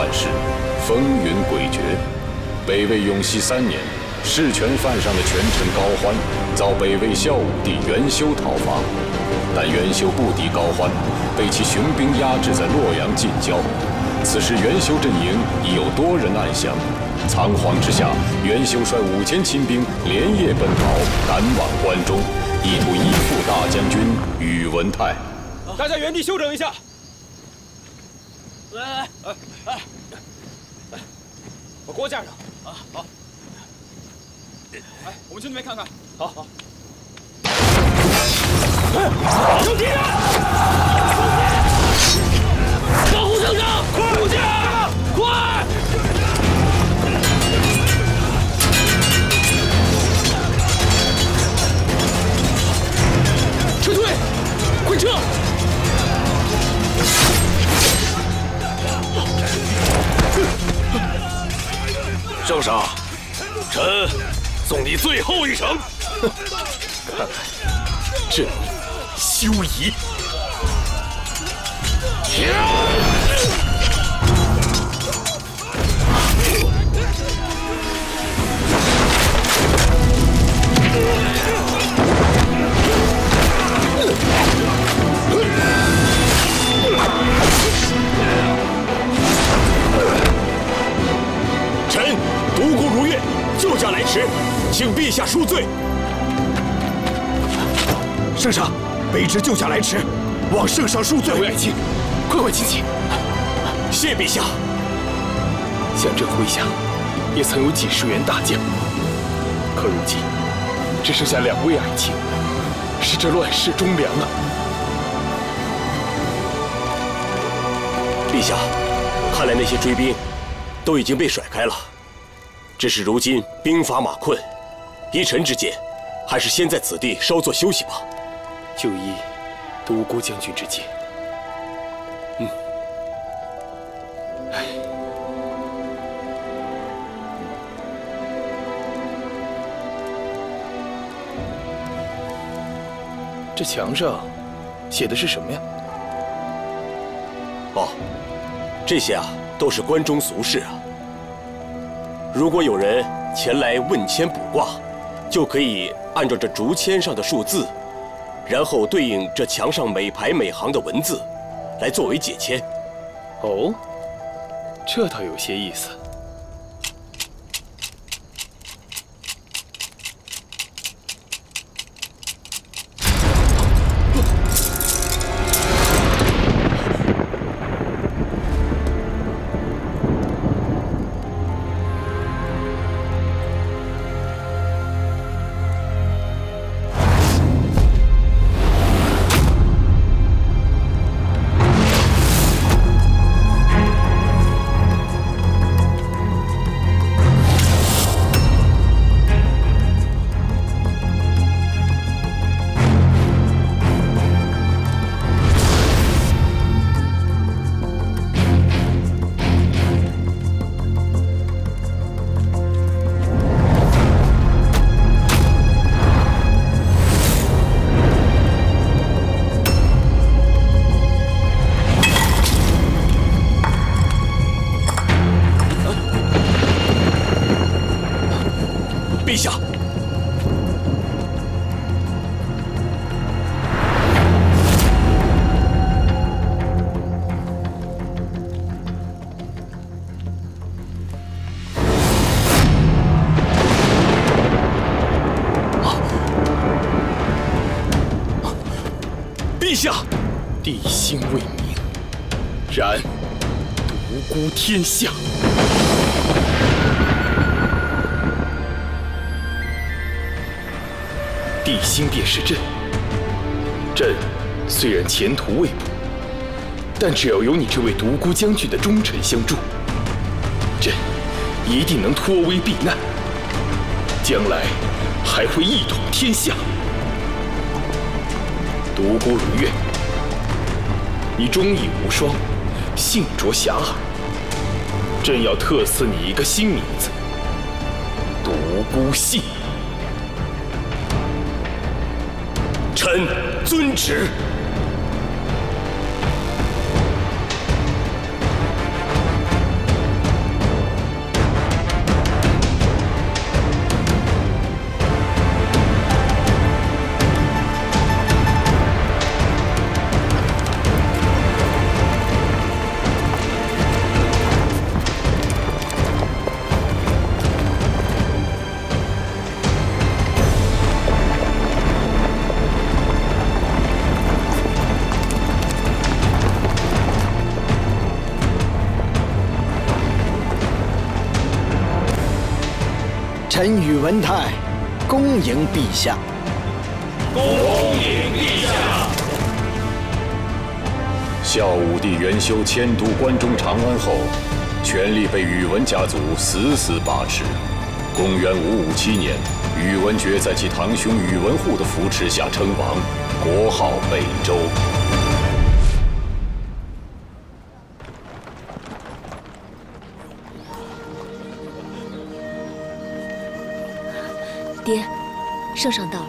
乱世，风云诡谲。北魏永熙3年，弑权犯上的权臣高欢遭北魏孝武帝元修讨伐，但元修不敌高欢，被其雄兵压制在洛阳近郊。此时元修阵营已有多人暗降。 仓皇之下，元修率5000亲兵连夜奔逃，赶往关中，意图依附大将军宇文泰。 大家原地休整一下。 来， 把锅架上。 啊，好。 来，我们去那边看看。 好，好。 有敌人！ 保护省长， 快驾！ 快！ 撤退！快撤！ 圣上，臣送你最后一程。 看来朕休疑。 臣独孤如月救驾来迟，请陛下恕罪。圣上，卑职救驾来迟，望圣上恕罪。 两位爱卿，快请起。 谢陛下。 乡镇麾下也曾有几十员大将，可如今只剩下2位爱卿，是这乱世忠良啊！ 陛下，看来那些追兵都已经被甩开了。只是如今兵乏马困，依臣之见，还是先在此地稍作休息吧。 就依独孤将军之见。唉，这墙上写的是什么呀？ 哦，这些啊都是关中俗事啊。如果有人前来问签卜卦，就可以按照这竹签上的数字，然后对应这墙上每排每行的文字，来作为解签。 哦，这倒有些意思。 陛下，陛下， 帝心未明，然独孤天下。帝心便是朕。朕虽然前途未卜，但只要有你这位独孤将军的忠臣相助，朕一定能脱危避难，将来还会一统天下。独孤如月，你忠义无双，信卓遐迩，朕要特赐你一个新名字——独孤信。 臣遵旨。 臣宇文泰恭迎陛下。 恭迎陛下。 孝武帝元修迁都关中长安后，权力被宇文家族死死把持。公元557年，宇文觉在其堂兄宇文护的扶持下称王，国号北周。 爹，圣上到了。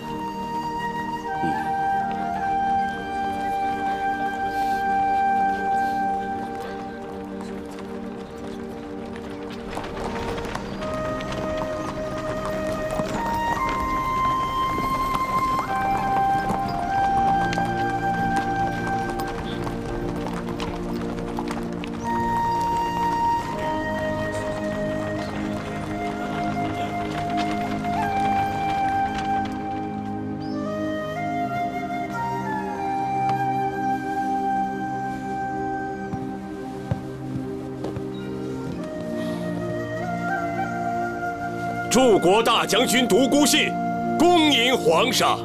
柱国大将军独孤信，恭迎皇上。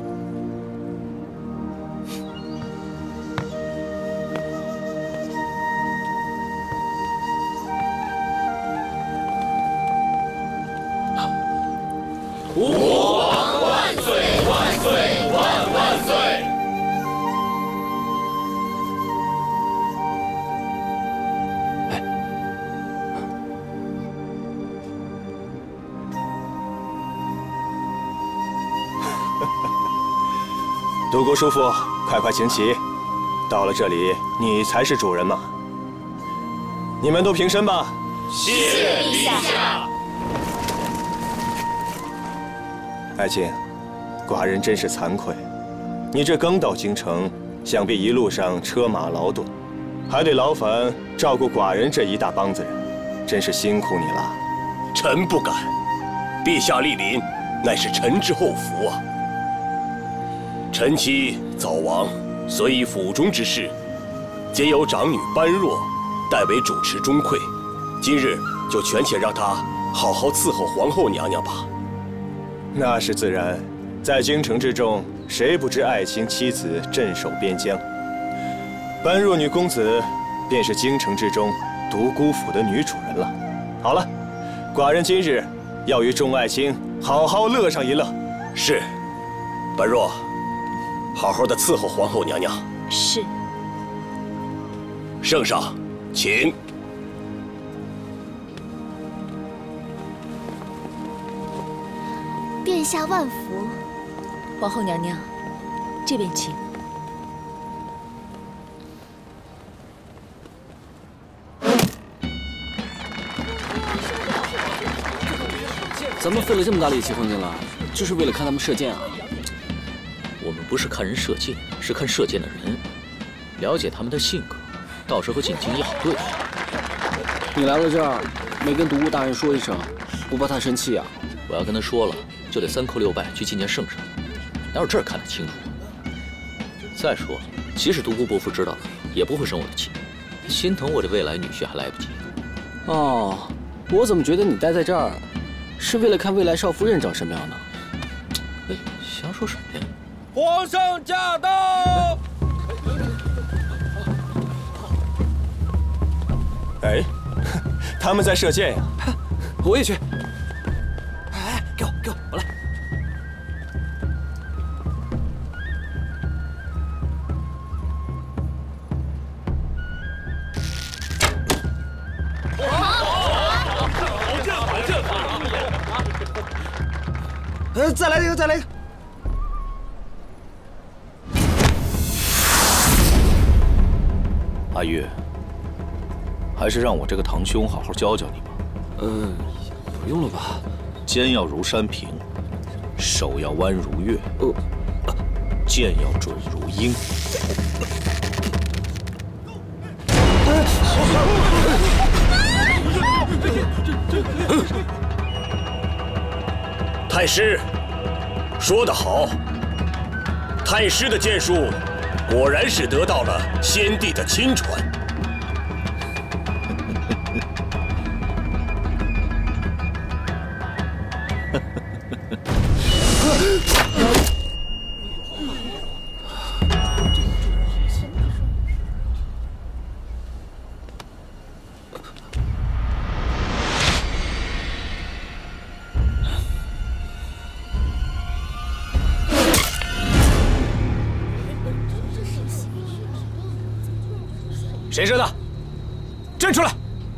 吾皇万岁万岁万万岁！ 独孤叔父，快快请起。到了这里，你才是主人嘛。你们都平身吧。 谢陛下。 爱卿，寡人真是惭愧。你这刚到京城，想必一路上车马劳顿，还得劳烦照顾寡人这一大帮子人，真是辛苦你了。 臣不敢。陛下莅临，乃是臣之厚福啊。臣妻早亡，所以府中之事，皆由长女般若代为主持中馈。今日就权且让她好好伺候皇后娘娘吧。 那是自然，在京城之中，谁不知爱卿妻子镇守边疆？般若女公子，便是京城之中独孤府的女主人了。好了，寡人今日要与众爱卿好好乐上一乐。 是，般若。好好的伺候皇后娘娘。 是。 圣上，请。 殿下万福。皇后娘娘，这边请。 咱们费了这么大力气混进来，就是为了看他们射箭啊？ 我们不是看人射箭，是看射箭的人，了解他们的性格，到时候进京也好对付。 你来了这儿，没跟独孤大人说一声，不怕他生气啊？ 我要跟他说了，就得3叩6拜去觐见圣上，哪有这儿看得清楚？再说，即使独孤伯父知道了，也不会生我的气，心疼我这未来女婿还来不及。 哦，我怎么觉得你待在这儿，是为了看未来少夫人长什么样呢？ 哎，瞎说什么呀？ 皇上驾到！ 哎，他们在射箭呀！ 我也去。哎，给我，我来。 再来一个，再来一个。 阿月，还是让我这个堂兄好好教教你吧。 不用了吧？ 肩要如山平，手要弯如月，剑要准如鹰。 太师，说得好。太师的剑术，果然是得到了先帝的亲传。 谁扔的？站出来！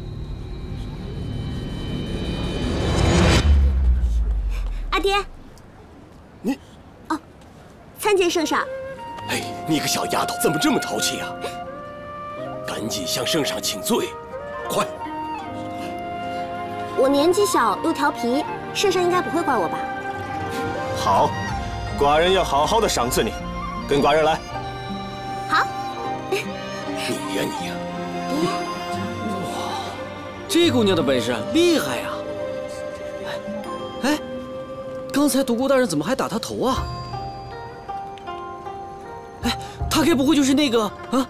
阿爹， 你， 哦，参见圣上。 哎，你个小丫头，怎么这么淘气啊？赶紧向圣上请罪，快！ 我年纪小又调皮，圣上应该不会怪我吧？ 好，寡人要好好的赏赐你，跟寡人来。 好。 你呀你呀！ 哇，这姑娘的本事厉害呀！哎，刚才独孤大人怎么还打她头啊？哎，他该不会就是那个啊？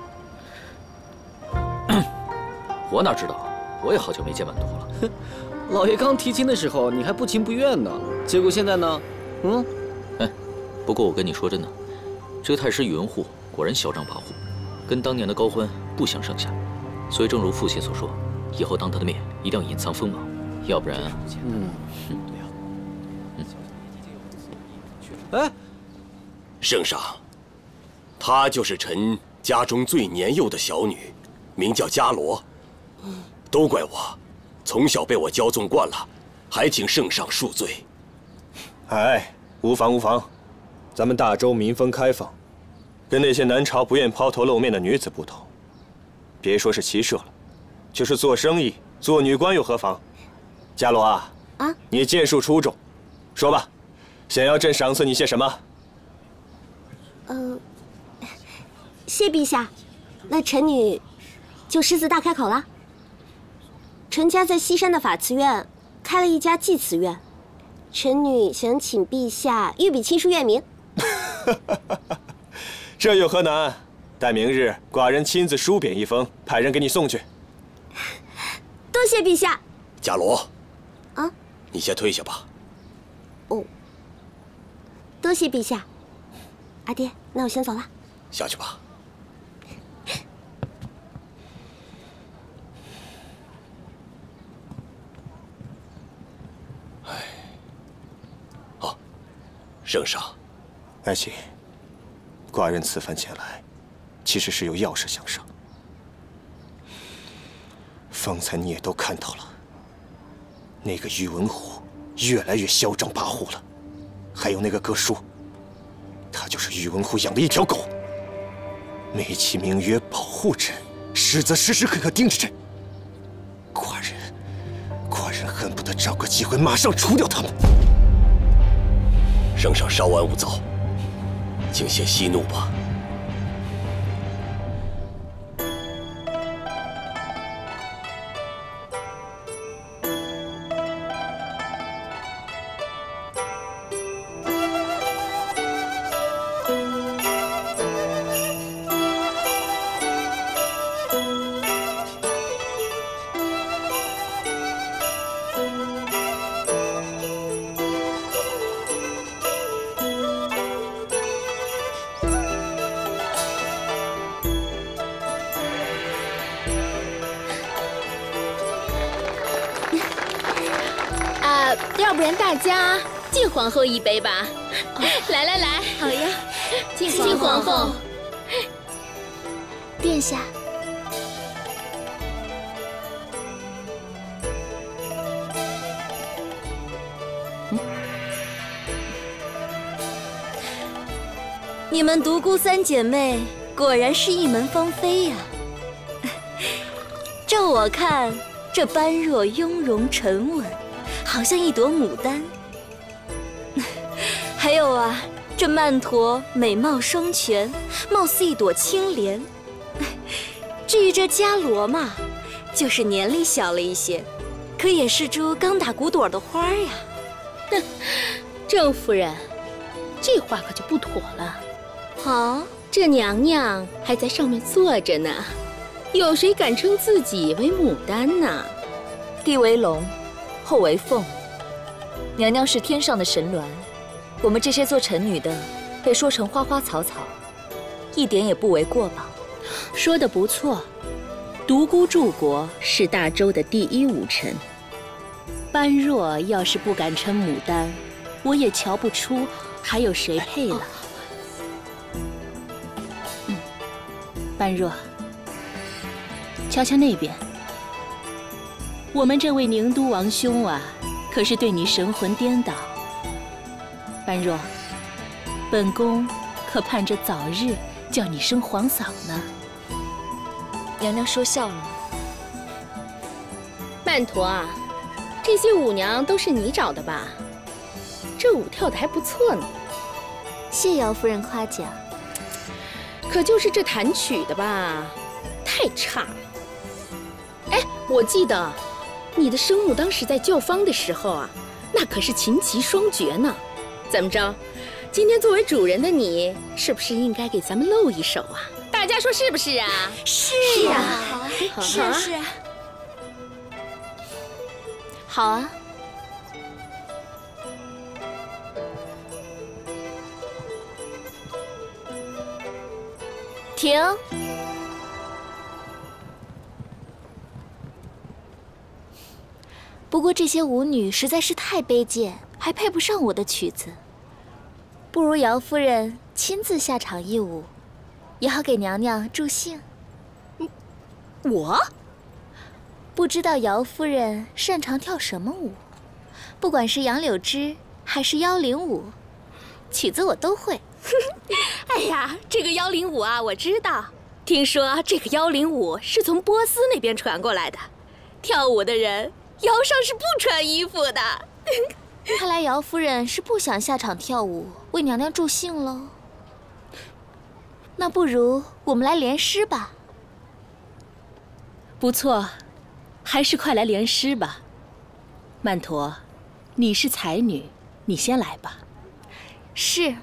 我哪知道，我也好久没见曼陀了。 老爷刚提亲的时候，你还不情不愿呢，结果现在呢？ 哎，不过我跟你说真的，这个太师宇文护果然嚣张跋扈，跟当年的高欢不相上下。所以正如父亲所说，以后当他的面一定要隐藏锋芒，要不然…… 哎， 圣上，她就是臣家中最年幼的小女，名叫伽罗。都怪我，从小被我骄纵惯了，还请圣上恕罪。 哎，无妨无妨，咱们大周民风开放，跟那些南朝不愿抛头露面的女子不同。别说是骑射了，就是做生意、做女官又何妨？伽罗啊，你剑术出众，说吧，想要朕赏赐你些什么？ 谢陛下，那臣女就狮子大开口了。臣家在西山的法慈院开了一家祭慈院，臣女想请陛下御笔亲书院名。 这有何难？待明日寡人亲自书匾一封，派人给你送去。 多谢陛下。 伽罗，你先退下吧。 哦，多谢陛下。阿爹，那我先走了。 下去吧。圣上， 爱卿，寡人此番前来，其实是有要事相商。方才你也都看到了，那个宇文护越来越嚣张跋扈了，还有那个哥舒，他就是宇文护养的一条狗，美其名曰保护朕，实则时时刻刻盯着朕。寡人恨不得找个机会马上除掉他们。 圣上稍安勿躁，请先息怒吧。 要不然大家敬皇后一杯吧。来来来， 好呀， 敬皇后。 殿下。你们独孤三姐妹果然是一门芳菲呀！照我看，这般若雍容沉稳，好像一朵牡丹。还有啊，这曼陀美貌双全，貌似一朵青莲。至于这伽罗嘛，就是年龄小了一些，可也是株刚打骨朵的花呀。 哼，郑夫人，这话可就不妥了。 啊， 这娘娘还在上面坐着呢，有谁敢称自己为牡丹呢？ 帝为龙，后为凤，娘娘是天上的神鸾，我们这些做臣女的被说成花花草草，一点也不为过吧？ 说得不错，独孤柱国是大周的第一武臣，般若要是不敢称牡丹，我也瞧不出还有谁配了。般若， 瞧瞧那边，我们这位宁都王兄啊，可是对你神魂颠倒。般若，本宫可盼着早日叫你生皇嫂呢。 娘娘说笑了。 曼陀啊，这些舞娘都是你找的吧？这舞跳得还不错呢。 谢姚夫人夸奖。 可就是这弹曲的吧，太差了。哎，我记得你的生母当时在教坊的时候啊，那可是琴棋双绝呢。怎么着？今天作为主人的你，是不是应该给咱们露一手啊？大家说是不是啊？ 是呀，是啊，是啊。好啊。停。不过这些舞女实在是太卑贱，还配不上我的曲子。不如姚夫人亲自下场一舞，也好给娘娘助兴。 我不知道姚夫人擅长跳什么舞，不管是杨柳枝还是妖灵舞，曲子我都会。 哎呀，这个妖灵舞啊，我知道。听说这个妖灵舞是从波斯那边传过来的，跳舞的人腰上是不穿衣服的。 看来姚夫人是不想下场跳舞，为娘娘助兴喽。那不如我们来联诗吧。 不错，还是快来联诗吧。曼陀，你是才女，你先来吧。 是。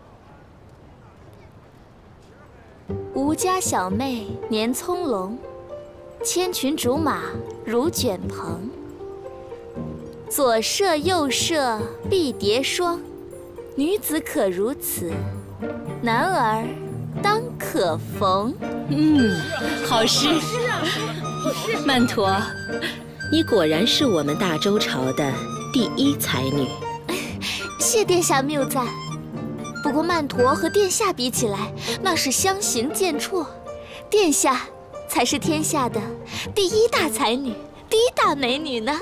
吴家小妹年葱胧，千群竹马如卷蓬。左射右射碧蝶霜，女子可如此，男儿当可逢。 好诗。曼陀，你果然是我们大周朝的第一才女。 谢殿下谬赞。不过曼陀和殿下比起来，那是相形见绌。殿下才是天下的第一大才女，第一大美女呢。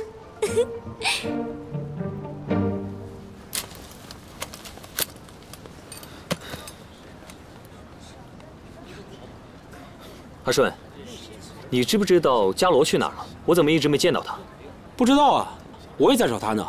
阿顺，你知不知道伽罗去哪儿了？我怎么一直没见到他？ 不知道啊，我也在找他呢。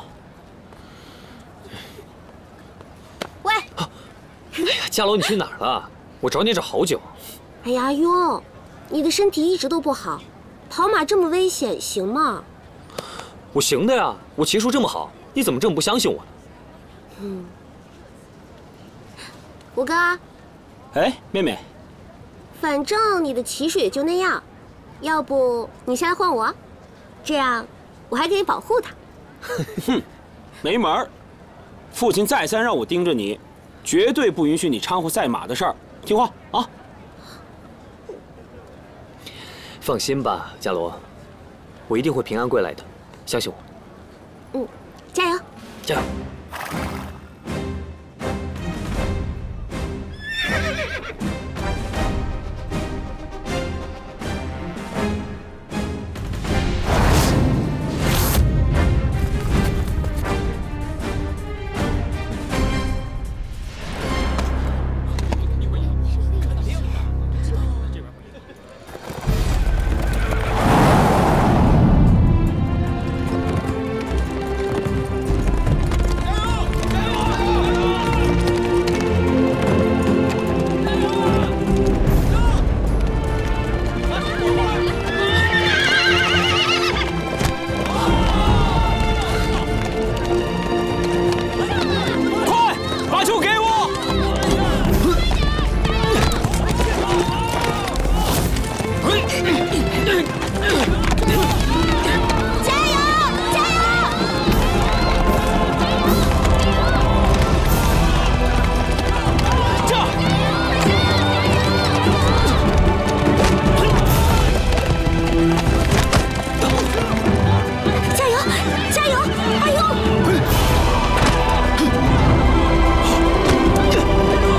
喂！ 哎呀，伽罗，你去哪儿了？我找你找好久。 哎呀，阿庸，你的身体一直都不好，跑马这么危险，行吗？ 我行的呀，我骑术这么好，你怎么这么不相信我呢？ 五哥。 哎，妹妹。 反正你的骑术也就那样，要不你先来换我，这样我还可以保护他。 哼，没门儿！父亲再三让我盯着你，绝对不允许你掺和赛马的事儿，听话啊！ 放心吧，伽罗，我一定会平安归来的，相信我。 加油！ 加油！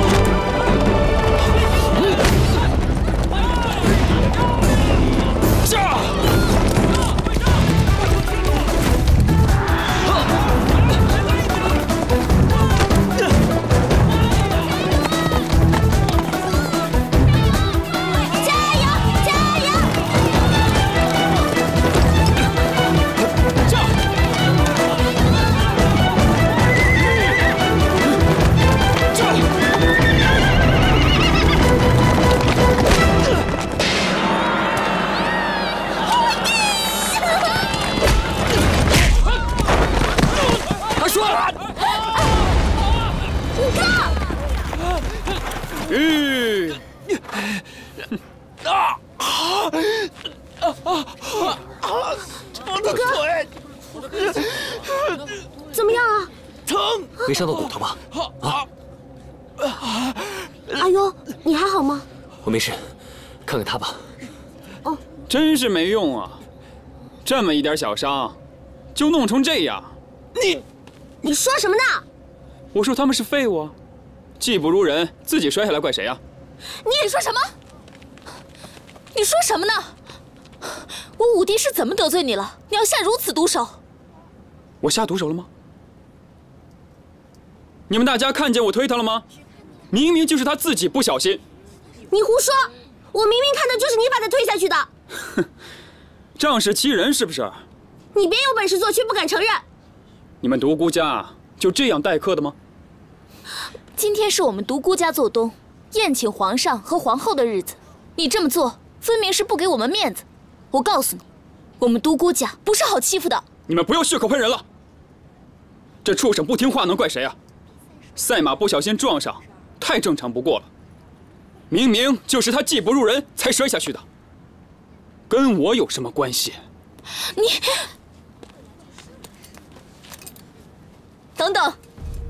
是。 我的腿，怎么样啊？ 疼，没伤到骨头吧？啊！ 阿优，你还好吗？ 我没事，看看他吧。 哦， 真是没用啊！这么一点小伤，就弄成这样。 你说什么呢？ 我说他们是废物啊，技不如人，自己摔下来怪谁啊？ 你说什么？你说什么呢？我五弟是怎么得罪你了？你要下如此毒手？ 我下毒手了吗？你们大家看见我推他了吗？明明就是他自己不小心。 你胡说！我明明看的就是你把他推下去的。 哼，仗势欺人是不是？ 你别有本事做，却不敢承认。 你们独孤家就这样待客的吗？ 今天是我们独孤家做东，宴请皇上和皇后的日子，你这么做，分明是不给我们面子。我告诉你，我们独孤家不是好欺负的。 你们不要血口喷人了。这畜生不听话能怪谁啊？赛马不小心撞上，太正常不过了。明明就是他技不如人才摔下去的，跟我有什么关系？ 你等等。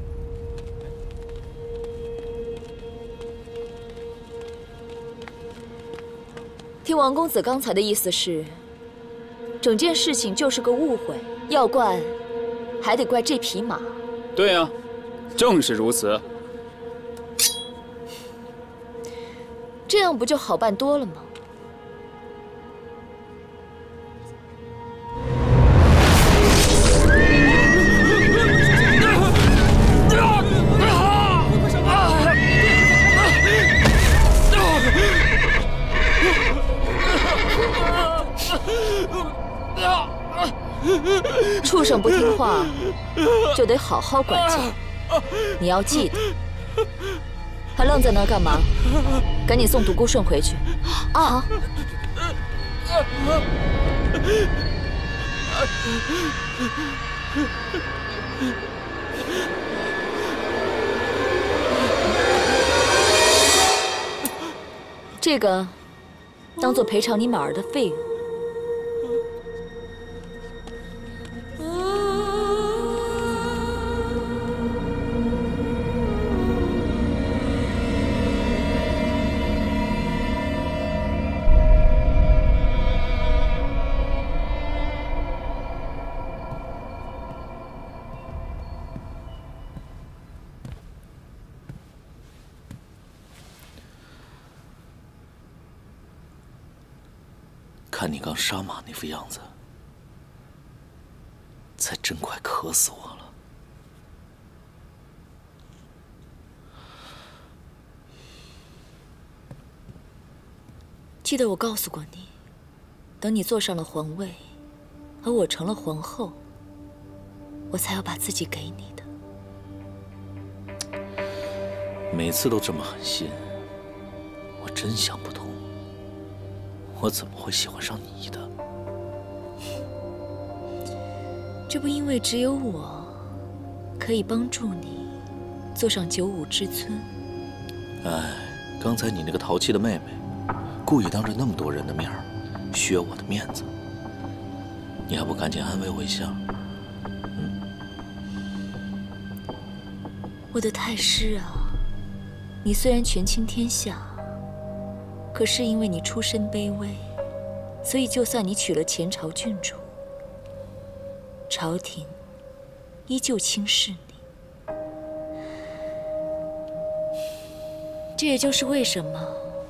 听王公子刚才的意思是，整件事情就是个误会，要怪还得怪这匹马。 对啊，正是如此。 这样不就好办多了吗？畜生不听话，就得好好管教。你要记得，还愣在那儿干嘛？赶紧送独孤顺回去。啊！这个当做赔偿你马儿的费用。 看你刚杀马那副样子，才真快渴死我了。 记得我告诉过你，等你坐上了皇位，而我成了皇后，我才要把自己给你的。 每次都这么狠心，我真想不通。我怎么会喜欢上你的？ 这不因为只有我可以帮助你坐上95之尊。 哎，刚才你那个淘气的妹妹，故意当着那么多人的面削我的面子，你还不赶紧安慰我一下？ 我的太师啊，你虽然权倾天下，可是因为你出身卑微，所以就算你娶了前朝郡主，朝廷依旧轻视你。这也就是为什么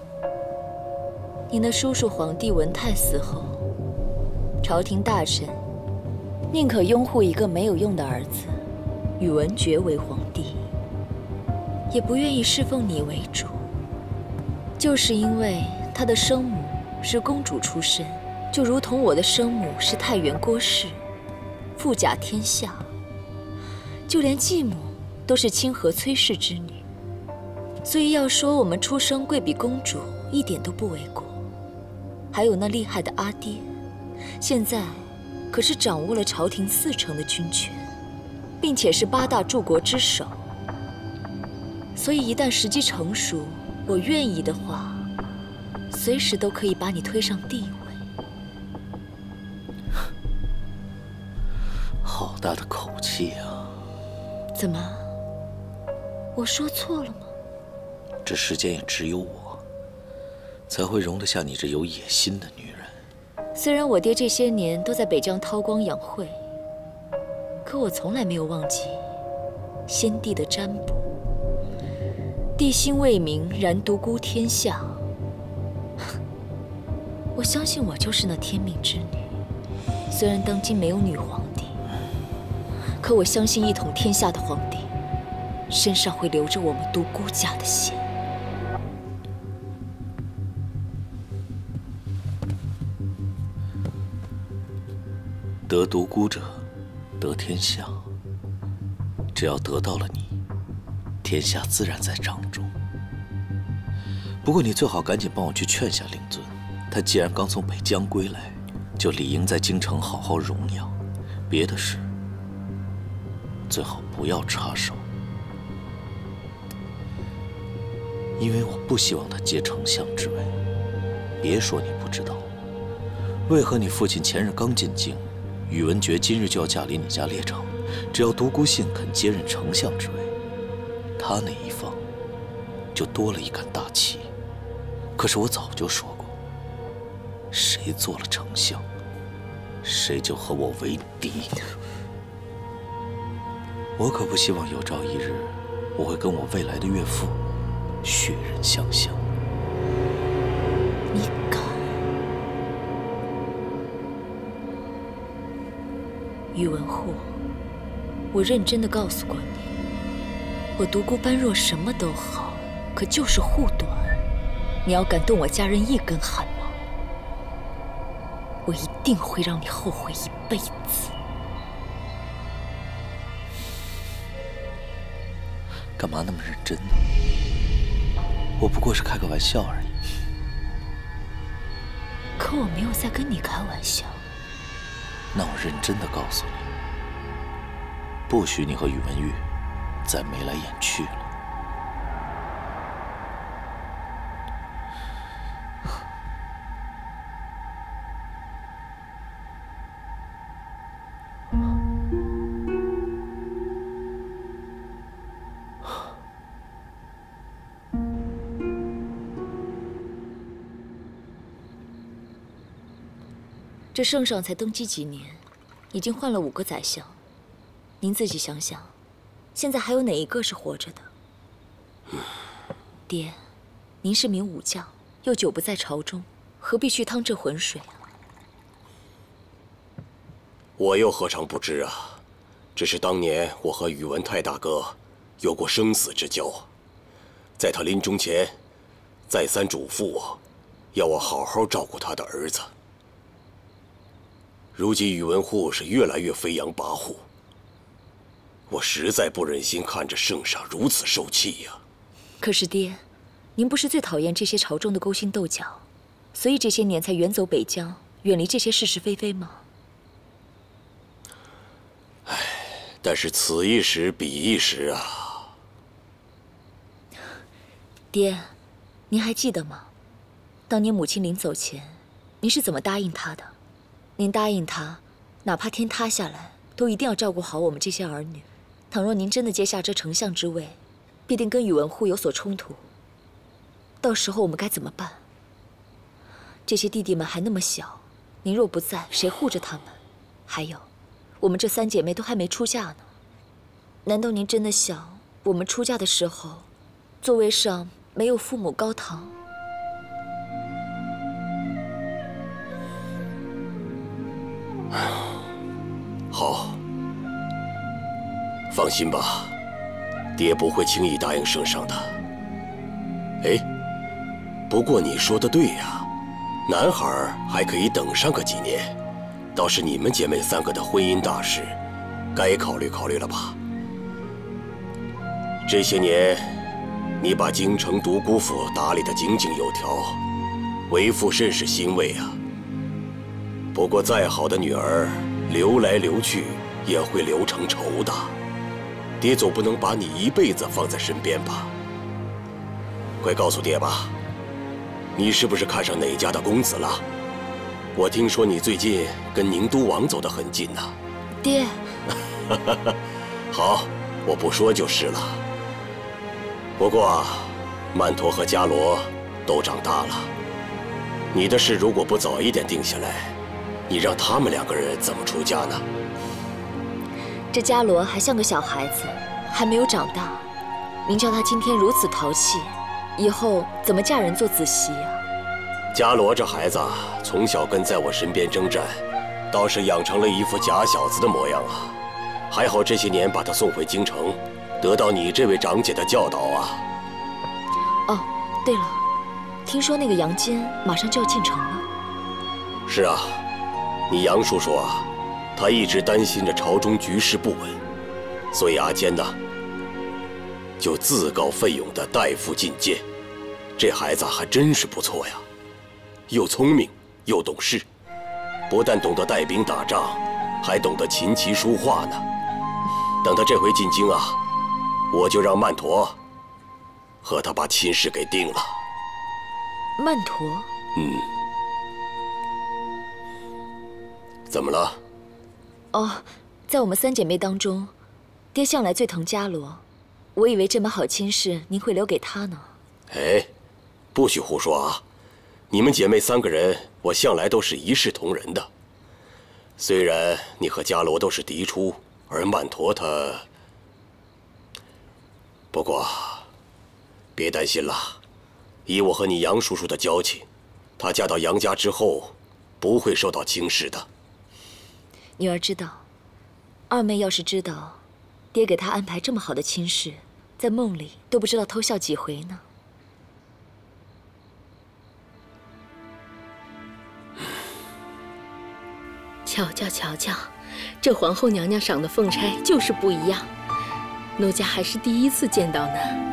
你那叔叔皇帝文泰死后，朝廷大臣宁可拥护一个没有用的儿子宇文觉为皇帝，也不愿意侍奉你为主。就是因为他的生母是公主出身，就如同我的生母是太原郭氏，富甲天下，就连继母都是清河崔氏之女，所以要说我们出生贵比公主一点都不为过。还有那厉害的阿爹，现在可是掌握了朝廷40%的军权，并且是8大柱国之首，所以一旦时机成熟，我愿意的话， 随时都可以把你推上帝位。 好大的口气啊！ 怎么？我说错了吗？ 这世间也只有我，才会容得下你这有野心的女人。 虽然我爹这些年都在北疆韬光养晦，可我从来没有忘记先帝的占卜。帝心未明，然独孤天下。我相信我就是那天命之女。虽然当今没有女皇帝，可我相信一统天下的皇帝身上会流着我们独孤家的血。 得独孤者，得天下。只要得到了你，天下自然在掌中。不过你最好赶紧帮我去劝下令尊，他既然刚从北疆归来，就理应在京城好好容养。别的事，最好不要插手，因为我不希望他接丞相之位。别说你不知道，为何你父亲前日刚进京，宇文觉今日就要驾临你家列场？只要独孤信肯接任丞相之位，他那一方就多了一杆大旗。可是我早就说过，谁做了丞相，谁就和我为敌。我可不希望有朝一日，我会跟我未来的岳父血刃相向。 你敢？宇文护，我认真的告诉过你，我独孤般若什么都好，可就是护短。你要敢动我家人一根汗毛，我一定会让你后悔一辈子。 干嘛那么认真呢？我不过是开个玩笑而已。 可我没有在跟你开玩笑。 那我认真的告诉你，不许你和宇文玉再眉来眼去了。 这圣上才登基几年，已经换了5个宰相。您自己想想，现在还有哪一个是活着的？爹，您是名武将，又久不在朝中，何必去趟这浑水啊？ 我又何尝不知啊！只是当年我和宇文泰大哥有过生死之交，在他临终前，再三嘱咐我，要我好好照顾他的儿子。如今宇文护是越来越飞扬跋扈，我实在不忍心看着圣上如此受气呀。 可是爹，您不是最讨厌这些朝中的勾心斗角，所以这些年才远走北疆，远离这些是是非非吗？ 唉，但是此一时彼一时啊。 爹，您还记得吗？当年母亲临走前，您是怎么答应她的？您答应她，哪怕天塌下来，都一定要照顾好我们这些儿女。倘若您真的接下这丞相之位，必定跟宇文护有所冲突。到时候我们该怎么办？这些弟弟们还那么小，您若不在，谁护着他们？还有，我们这3姐妹都还没出嫁呢。难道您真的想我们出嫁的时候，座位上没有父母高堂？ 好，放心吧，爹不会轻易答应圣上的。哎，不过你说的对呀，男孩还可以等上个几年，倒是你们姐妹3个的婚姻大事，该考虑考虑了吧？这些年，你把京城独孤府打理得井井有条，为父甚是欣慰啊。不过再好的女儿，流来流去也会流成仇的。爹总不能把你一辈子放在身边吧？快告诉爹吧， 你是不是看上哪家的公子了？我听说你最近跟宁都王走得很近呢。 爹。 好，我不说就是了。不过，曼陀和伽罗都长大了，你的事如果不早一点定下来，你让他们2个人怎么出家呢？ 这伽罗还像个小孩子，还没有长大。您叫他今天如此淘气，以后怎么嫁人做子媳啊？ 伽罗这孩子从小跟在我身边征战，倒是养成了一副假小子的模样啊。还好这些年把他送回京城，得到你这位长姐的教导啊。 哦，对了，听说那个杨坚马上就要进城了。 是啊，你杨叔说啊，他一直担心着朝中局势不稳，所以阿坚呢，就自告奋勇地代父进谏。这孩子还真是不错呀，又聪明又懂事，不但懂得带兵打仗，还懂得琴棋书画呢。等他这回进京啊，我就让曼陀和他把亲事给定了。 曼陀？ 怎么了？ 哦，在我们3姐妹当中，爹向来最疼伽罗，我以为这门好亲事您会留给他呢。 哎，不许胡说啊！你们姐妹3个人，我向来都是一视同仁的。虽然你和伽罗都是嫡出，而曼陀他……不过，别担心了，以我和你杨叔叔的交情，她嫁到杨家之后，不会受到轻视的。 女儿知道，二妹要是知道，爹给她安排这么好的亲事，在梦里都不知道偷笑几回呢。 瞧瞧瞧瞧，这皇后娘娘赏的凤钗就是不一样，奴家还是第一次见到呢。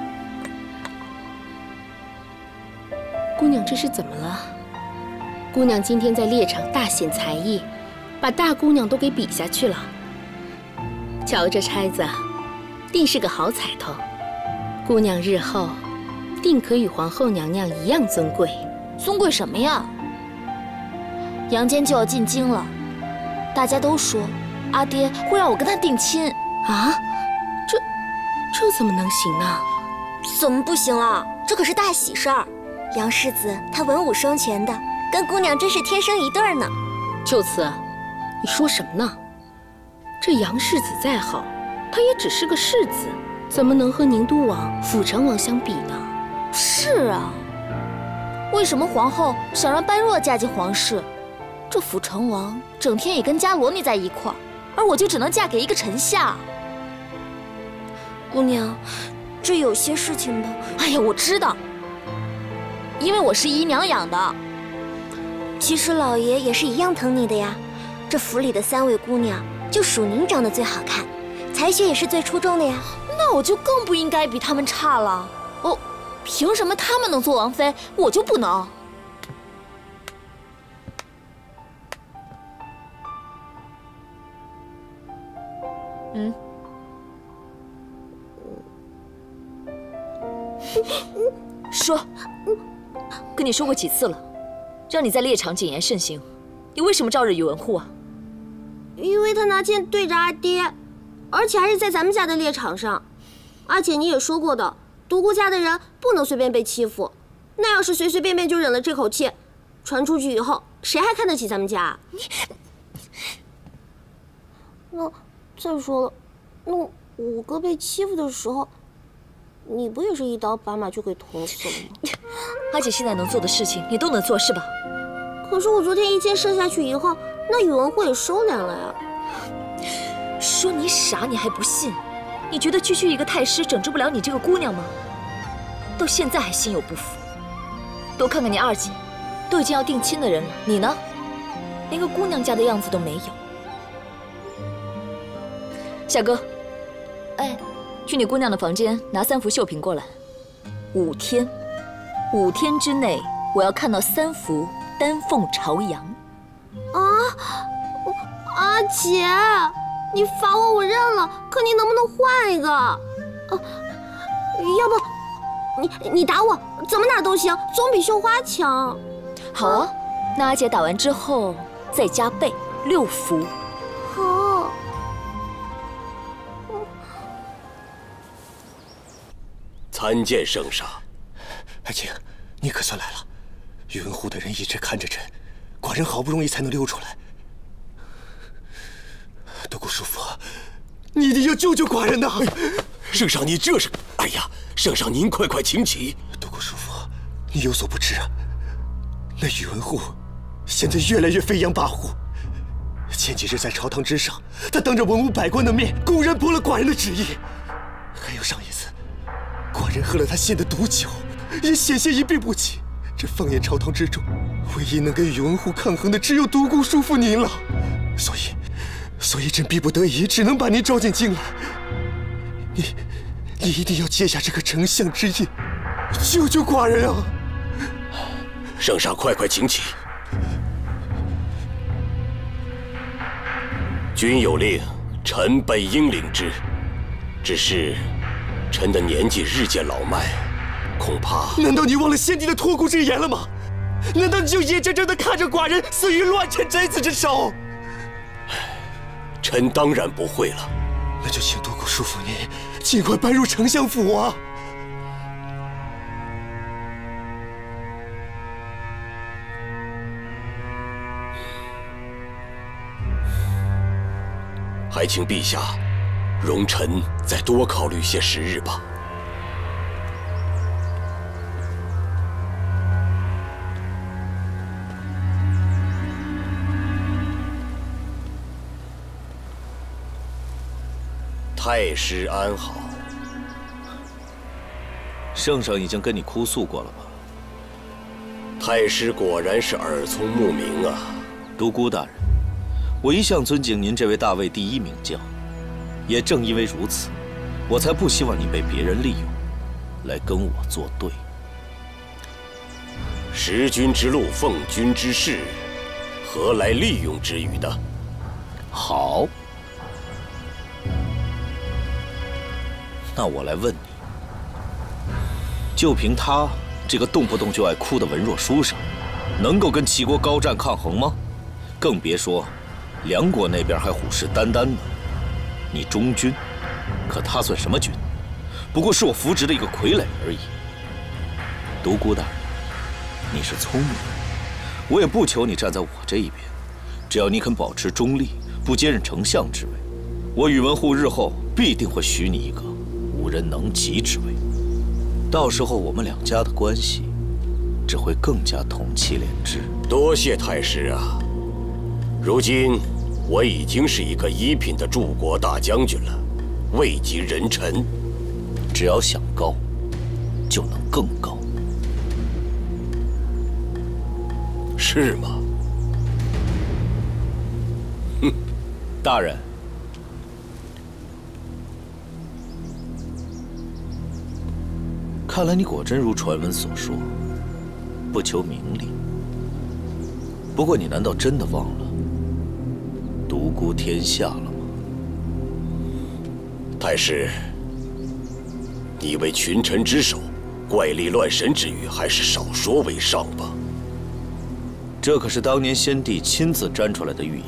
姑娘这是怎么了？姑娘今天在猎场大显才艺，把大姑娘都给比下去了。瞧这钗子，定是个好彩头。姑娘日后定可与皇后娘娘一样尊贵。 尊贵什么呀？杨坚就要进京了。大家都说，阿爹会让我跟他定亲啊！这怎么能行呢？ 怎么不行了？这可是大喜事儿。杨世子他文武双全的，跟姑娘真是天生一对呢。 秋瓷，你说什么呢？这杨世子再好，他也只是个世子，怎么能和宁都王、辅成王相比呢？ 是啊，为什么皇后想让般若嫁进皇室？这辅成王整天也跟伽罗腻在一块儿，而我就只能嫁给一个臣下。姑娘，这有些事情吧。哎呀，我知道，因为我是姨娘养的。其实老爷也是一样疼你的呀。这府里的3位姑娘，就属您长得最好看，才学也是最出众的呀。那我就更不应该比他们差了。哦，凭什么他们能做王妃，我就不能？ 说，跟你说过几次了，让你在猎场谨言慎行，你为什么照日语文护啊？ 因为他拿剑对着阿爹，而且还是在咱们家的猎场上。而且你也说过的，独孤家的人不能随便被欺负。那要是随随便便就忍了这口气，传出去以后，谁还看得起咱们家？那再说了，那五哥被欺负的时候，你不也是一刀把马就给捅死了吗？ 阿姐现在能做的事情，你都能做是吧？ 可是我昨天一箭射下去以后，那宇文护也收敛了呀。 说你傻，你还不信？你觉得区区一个太师整治不了你这个姑娘吗？到现在还心有不服。多看看你二姐，都已经要定亲的人了，你呢？连个姑娘家的样子都没有。夏哥，哎，去你姑娘的房间拿3幅绣品过来。5天之内，我要看到3幅丹凤朝阳。 啊，阿姐，你罚我认了，可你能不能换一个？要不你打我，怎么打都行，总比绣花强。 好啊，那阿姐打完之后再加倍6符。 好。 参见圣上。 爱卿，你可算来了。宇文护的人一直看着朕，寡人好不容易才能溜出来。独孤叔父，你一定要救救寡人呐！ 圣上，你这是……哎呀，圣上您快请起。 独孤叔父，你有所不知啊，那宇文护现在越来越飞扬跋扈。前几日在朝堂之上，他当着文武百官的面，公然驳了寡人的旨意。还有上一次，寡人喝了他献的毒酒，也险些一病不起。这放眼朝堂之中，唯一能跟宇文护抗衡的，只有独孤叔父您了。所以朕逼不得已，只能把您召进京来。你一定要接下这个丞相之印，救救寡人啊！ 圣上，快请起。君有令，臣本应领之。只是臣的年纪日渐老迈，恐怕…… 难道你忘了先帝的托孤之言了吗？难道你就眼睁睁地看着寡人死于乱臣贼子之手？ 臣当然不会了。 那就请独孤叔父您尽快搬入丞相府啊！ 还请陛下容臣再多考虑些时日吧。太师安好。 圣上已经跟你哭诉过了吧？ 太师果然是耳聪目明啊。 独孤大人，我一向尊敬您这位大魏第一名将，也正因为如此，我才不希望你被别人利用，来跟我作对。 识君之路，奉君之事，何来利用之语的？ 好。那我来问你，就凭他这个动不动就爱哭的文弱书生，能够跟齐国高战抗衡吗？更别说梁国那边还虎视眈眈呢。你忠君，可他算什么君？不过是我扶植的一个傀儡而已。独孤大人，你是聪明人，我也不求你站在我这一边，只要你肯保持中立，不接任丞相之位，我宇文护日后必定会许你一个无人能及之位。到时候我们两家的关系只会更加同气连枝。 多谢太师啊！如今我已经是一个一品的柱国大将军了，位极人臣。 只要想高，就能更高。 是吗？ 哼，大人。看来你果真如传闻所说，不求名利。不过你难道真的忘了独孤天下了吗？ 太师，你为群臣之首，怪力乱神之语还是少说为上吧。 这可是当年先帝亲自占出来的预言。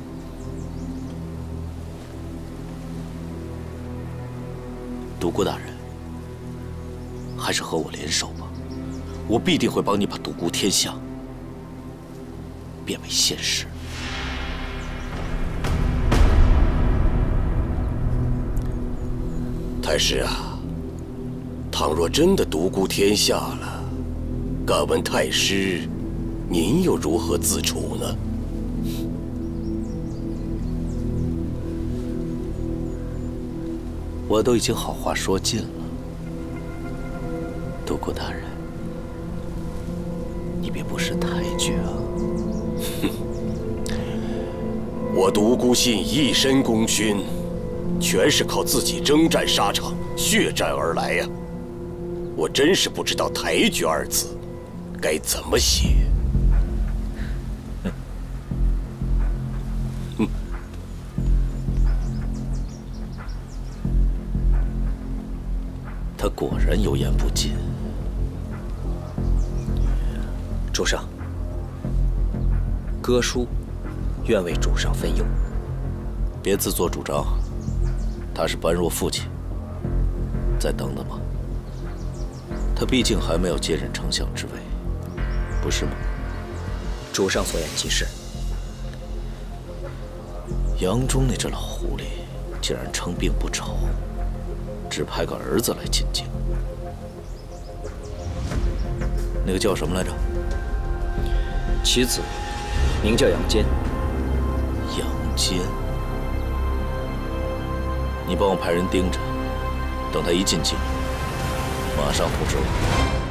独孤大人，还是和我联手吧，我必定会帮你把独孤天下变为现实。 太师啊，倘若真的独孤天下了，敢问太师，您又如何自处呢？ 我都已经好话说尽了，独孤大人，你别不识抬举啊！ 哼，我独孤信一身功勋，全是靠自己征战沙场、血战而来呀！我真是不知道“抬举”二字该怎么写。 他果然油盐不进。 主上，哥叔愿为主上分忧。 别自作主张，他是般若父亲，再等等吧。他毕竟还没有接任丞相之位，不是吗？ 主上所言极是。 杨忠那只老狐狸，竟然称病不丑，只派个儿子来进京。那个叫什么来着？ 其子名叫杨坚。 杨坚，你帮我派人盯着，等他一进京，马上通知我。